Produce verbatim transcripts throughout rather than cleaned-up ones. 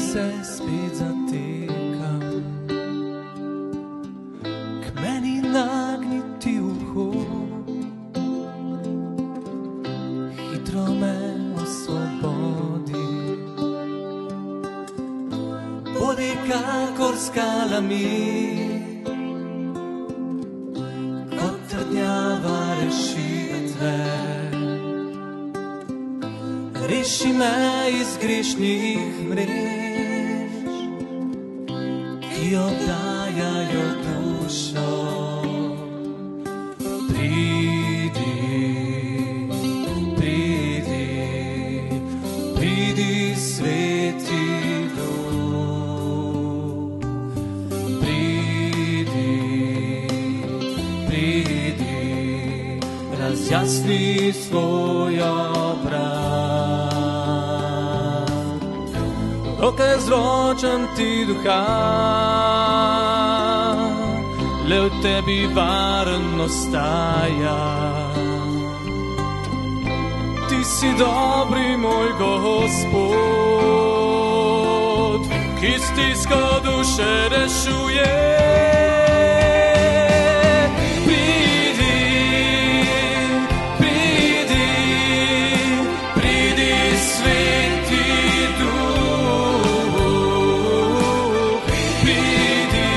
se spet zatekam, k meni nagniti uho, hitro me osvobodi. Bodi kakor skalami, kot trdnjava rešitve. Reši me iz grešnih mrež, ki obdajajo dušo. Pridi, pridi, pridi, Sveti Duh. Pridi, pridi, razjasni svoj obraz. Roke zročam ti duha, le v tebi varen ostaja. Ti si dobri, moj Gospod, ki stisko duše rešuje. Pridi, pridi, pridi, Sveti Duh. Pridi,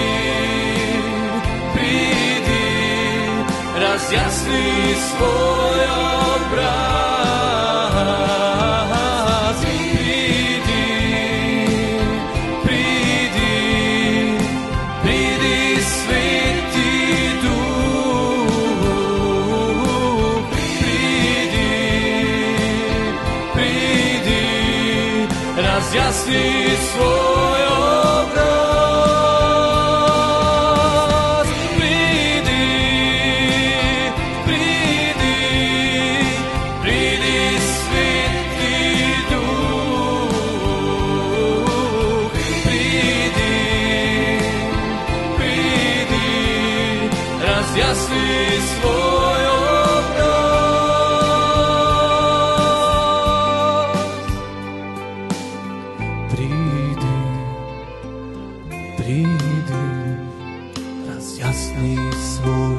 pridi, razjasni svoj obraz. Pridi, pridi, pridi, Sveti Duh. Pridi, pridi, razjasni svoj obraz. Pridi, pridi, pridi, Sveti Duh. Pridi, pridi, razjasni svoj obraz. Pridi, pridi, razjasni svoj